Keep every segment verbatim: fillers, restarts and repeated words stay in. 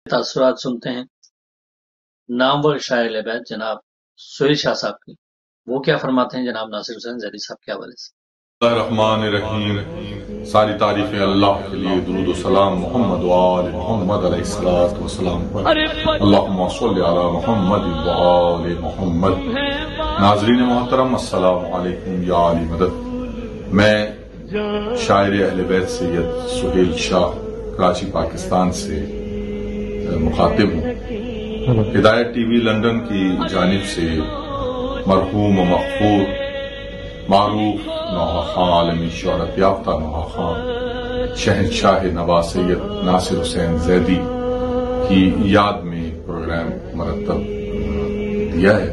تاثرات سنتے ہیں نامور شاعر اہل بیت جناب سہیل شاہ صاحب کی، وہ کیا فرماتے ہیں جناب ناصر حسین زیدی صاحب کے حوالے سے۔ اللہ الرحمن الرحیم، ساری تعریفیں اللہ کے لیے، درود و سلام محمد و آل محمد علیہ الصلوۃ والسلام پر، اللہم صل علی محمد و آل محمد۔ ناظرین محترم السلام علیکم یا علی مدد۔ میں شاعر اہل بیت سید سہیل شاہ کراچی پاکستان سے مخاطب ہوں۔ ہدایت ٹی وی لندن کی جانب سے مرحوم و مغفور معروف نوحہ خان، عالمی شہرت یافتہ نوحہ خان شہنشاہ نوا سید ناصر حسین زیدی کی یاد میں پروگرام مرتب دیا ہے۔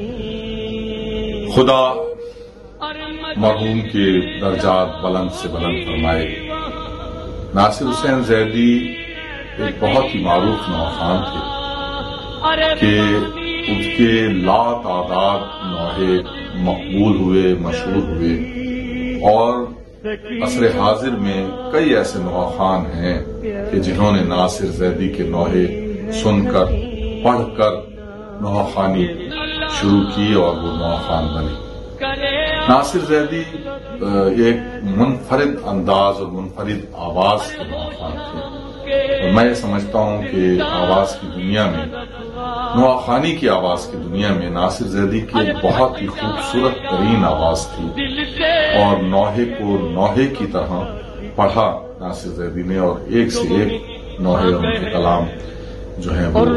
خدا مرحوم کے درجات بلند سے بلند فرمائے۔ ناصر حسین زیدی ایک بہت ہی معروف نوحہ خان تھے کہ اس کے لا تعداد نوحے مقبول ہوئے، مشہور ہوئے، اور عصر حاضر میں کئی ایسے نوحہ خان ہیں کہ جنہوں نے ناصر زیدی کے نوحے سن کر، پڑھ کر نوحہ خانی شروع کی اور وہ نوحہ خان بنے۔ ناصر زیدی ایک منفرد انداز اور منفرد آواز کے نوحہ خان تھے، اور میں یہ سمجھتا ہوں کہ آواز کی دنیا میں، نوحہ خانی کی آواز کی دنیا میں ناصر زیدی کی ایک بہت ہی خوبصورت ترین آواز تھی، اور نوحے کو نوحے کی طرح پڑھا ناصر زیدی نے، اور ایک سے ایک نوحے ان کے کلام جو ہیں وہ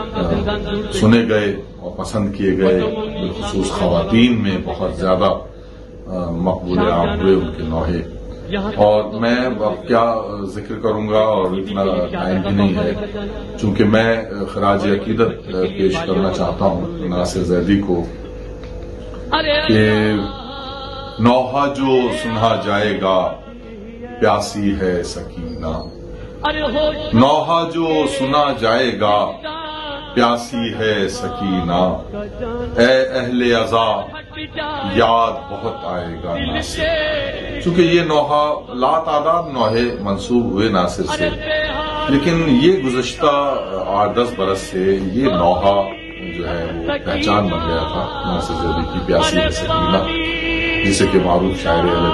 سنے گئے اور پسند کیے گئے، بالخصوص خواتین میں بہت زیادہ مقبول عام ہوئے ان کے نوحے۔ اور میں اب کیا ذکر کروں گا، اور اتنا ٹائم بھی نہیں ہے، چونکہ میں خراج عقیدت پیش کرنا چاہتا ہوں ناصر زیدی کو کہ نوحہ جو سنا جائے گا پیاسی ہے سکینہ، نوحہ جو سنا جائے گا پیاسی ہے سکینہ، اے اہل عزا یاد بہت آئے گا ناصر۔ چونکہ یہ نوحہ لا تعداد نوحے منسوب ہوئے ناصر سے، لیکن یہ گزشتہ آٹھ دس برس سے یہ نوحہ جو ہے وہ پہچان بن گیا تھا ناصر زیدی کی، پیاسی ہے سکینہ، جسے کہ معروف شاعر اہل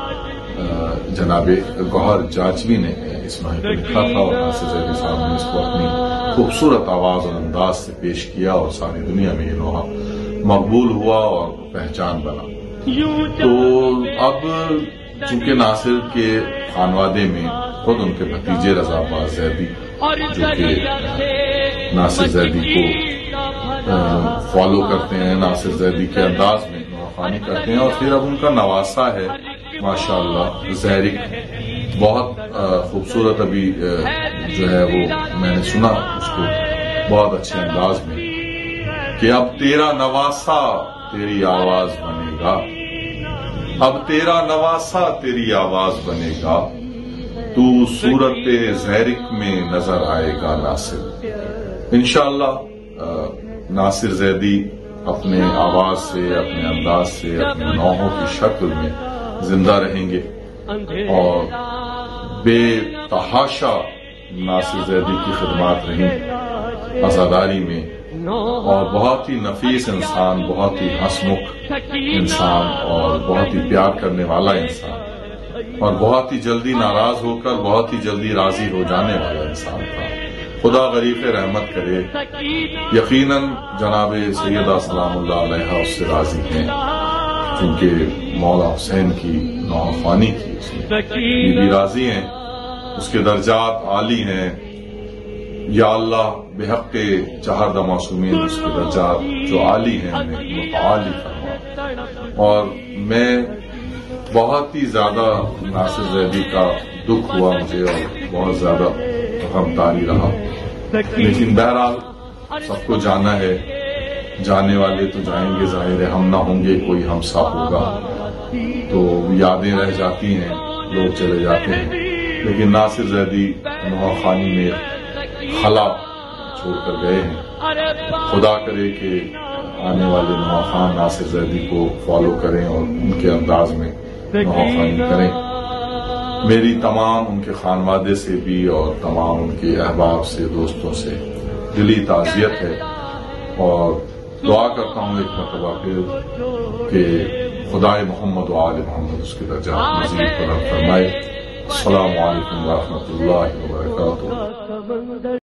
بیت جناب گوہر جاچوی نے اس نوحے کو لکھا تھا، اور ناصر زیدی صاحب نے اس کو اپنی خوبصورت آواز اور انداز سے پیش کیا، اور ساری دنیا میں یہ نوحہ مقبول ہوا اور پہچان بنا۔ تو اب چونکہ ناصر کے خانوادے میں خود ان کے بھتیجے رضا عباس زیدی جو کہ ناصر زیدی کو فالو کرتے ہیں، ناصر زیدی کے انداز میں نوحہ خوانی کرتے ہیں، اور پھر اب ان کا نواسا ہے ماشاءاللہ زہرک، بہت خوبصورت، ابھی جو ہے وہ میں نے سنا اس کو بہت اچھے انداز میں کہ اب تیرا نواسا تیری آواز بنے گا، اب تیرا نواسا تیری آواز بنے گا، تو صورت زہرک میں نظر آئے گا ناصر۔ انشاءاللہ ناصر زیدی اپنے آواز سے، اپنے انداز سے، اپنے نوحوں کی شکل میں زندہ رہیں گے، اور بے تحاشا ناصر زیدی کی خدمات رہیں عزاداری میں، اور بہت ہی نفیس انسان، بہت ہی ہنسمکھ انسان، اور بہت ہی پیار کرنے والا انسان، اور بہت ہی جلدی ناراض ہو کر بہت ہی جلدی راضی ہو جانے والا انسان تھا۔ خدا غریق رحمت کرے، یقیناً جناب سیدہ سلام اللہ علیہ اس سے راضی ہیں، کیونکہ مولا حسین کی نوحہ خوانی کی اس نے، یہ بھی راضی ہیں، اس کے درجات عالی ہیں۔ یا اللہ بحق چہاردہ معصومین اس کے درجات جو عالی ہیں انہیں متعالی فرما۔ اور میں بہت ہی زیادہ ناصر زیدی کا دکھ ہوا مجھے، اور بہت زیادہ غمطاری رہا، لیکن بہرحال سب کو جانا ہے، جانے والے تو جائیں گے، ظاہر ہے ہم نہ ہوں گے، کوئی ہم سا ہوگا، تو یادیں رہ جاتی ہیں، لوگ چلے جاتے ہیں، لیکن ناصر زیدی نوحہ خوانی میں خلا چھوڑ کر گئے ہیں۔ خدا کرے کہ آنے والے نوحہ خان ناصر زیدی کو فالو کریں اور ان کے انداز میں نوحہ خوانی کریں۔ میری تمام ان کے خانوادے سے بھی اور تمام ان کے احباب سے، دوستوں سے دلی تعزیت ہے، اور دعا کرتا ہوں ایک مرتبہ پھر کہ خدائے محمد و آل محمد اس کے درجات مزید بلند فرمائے۔ السلام علیکم ورحمۃ اللہ وبرکاتہ۔